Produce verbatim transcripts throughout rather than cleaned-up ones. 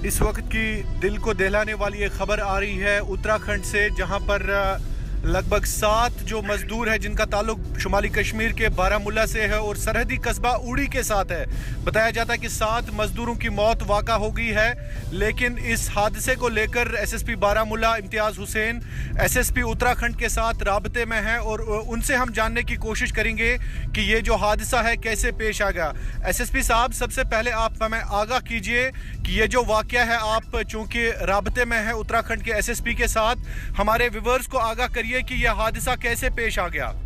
इस वक्त की दिल को दहलाने वाली एक खबर आ रही है उत्तराखंड से, जहां पर लगभग सात जो मजदूर हैं जिनका ताल्लुक शुमाली कश्मीर के बारामूला से है और सरहदी कस्बा उड़ी के साथ है। बताया जाता है कि सात मजदूरों की मौत वाक़ा हो गई है, लेकिन इस हादसे को लेकर एसएसपी बारामूला इम्तियाज़ हुसैन एसएसपी उत्तराखंड के साथ राबते में हैं और उनसे हम जानने की कोशिश करेंगे कि ये जो हादसा है कैसे पेश आ गया। एसएसपी साहब, सबसे पहले आप हमें आगाह कीजिए कि ये जो वाक़या है, आप चूँकि राबते में हैं उत्तराखंड के एसएसपी के साथ, हमारे व्यूअर्स को आगाह करिए कि यह हादसा कैसे पेश आ गया।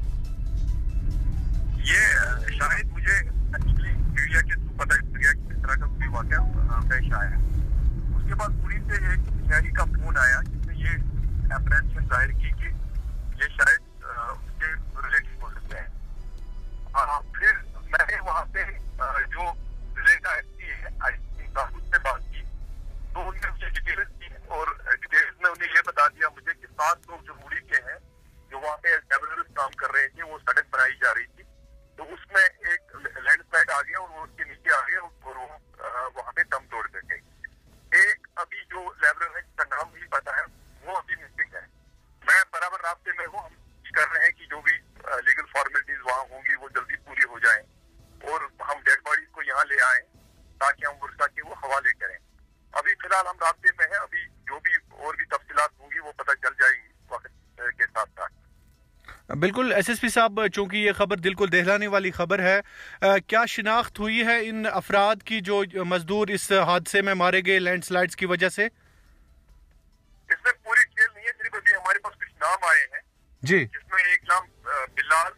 ये शायद मुझे एक्चुअली मीडिया के थ्रू पता चल गया कि इस तरह का कोई वाकया पेश आया। उसके बाद पुलिस से एक शहरी का फोन आया जिसने ये एप्रेंशन जाहिर की कि ये शायद उसके रिलेटिव हो सकते हैं। फिर मैंने वहाँ पे जो जिले का एसपी है उससे बात की, तो उन्होंने मुझे डिटेल्स दी और डिटेल्स में उन्हें ये बता दिया मुझे कि सात लोग जो उड़ी के हैं जो वहाँ पे लेबरर्स काम कर रहे थे, वो सड़क बनाई जा रही थी, तो उसमें एक लैंडस्लाइड आ गया और वो उसके नीचे आ गया और वो वहाँ पे दम तोड़ कर गई। एक अभी जो लेबरर है जिसका नाम नहीं पता है, वो अभी मिसिंग है। मैं बराबर रास्ते में हूँ, हम कर रहे हैं कि जो भी लीगल फॉर्मेलिटीज वहाँ होंगी वो जल्दी पूरी हो जाए और हम डेड बॉडीज को यहाँ ले आए ताकि हम वर्षा के वो हवाले करें। अभी फिलहाल हम रास्ते में हैं, अभी जो भी और भी तफसीलात होंगी वो पता चल जाएंगी वक्त के साथ साथ। बिल्कुल एसएसपी साहब, चूंकि ये खबर दिल को दहलाने वाली खबर है, आ, क्या शिनाख्त हुई है इन अफराद की जो मजदूर इस हादसे में मारे गए लैंडस्लाइड्स की वजह से? इसमें पूरी डिटेल नहीं है, सिर्फ अभी हमारे पास कुछ नाम आए हैं जी, जिसमें एक नाम बिलाल,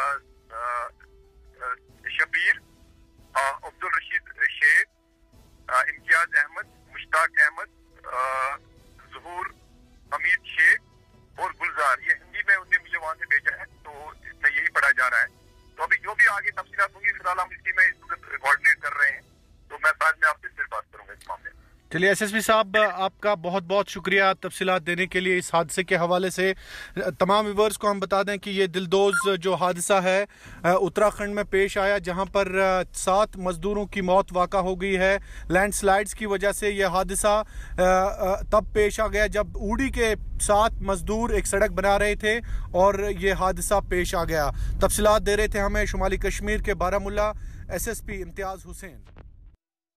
शबीर, अब्दुल रशीद शेख, इम्तियाज अहमद, मुश्ताक अहमद, ज़हूर हमीद शेख और गुलजार। ये हिंदी में उन्हें मुझे वहाँ से भेजा है, तो इसमें यही पढ़ा जा रहा है। तो अभी जो भी आगे तफसीलात होंगी, फिलहाल हम इसी में कोऑर्डिनेट कर रहे हैं, तो मैं बाद में आपसे फिर बात करूंगा इस मामले में। चलिए एसएसपी साहब, आपका बहुत बहुत शुक्रिया तफसीलात देने के लिए इस हादसे के हवाले से। तमाम व्यूअर्स को हम बता दें कि ये दिलदोज जो हादसा है उत्तराखंड में पेश आया, जहां पर सात मजदूरों की मौत वाक़ा हो गई है लैंडस्लाइड्स की वजह से। यह हादसा तब पेश आ गया जब उड़ी के सात मजदूर एक सड़क बना रहे थे और ये हादसा पेश आ गया। तफसीलात दे रहे थे हमें शुमाली कश्मीर के बारामूला एसएसपी इम्तियाज़ हुसैन।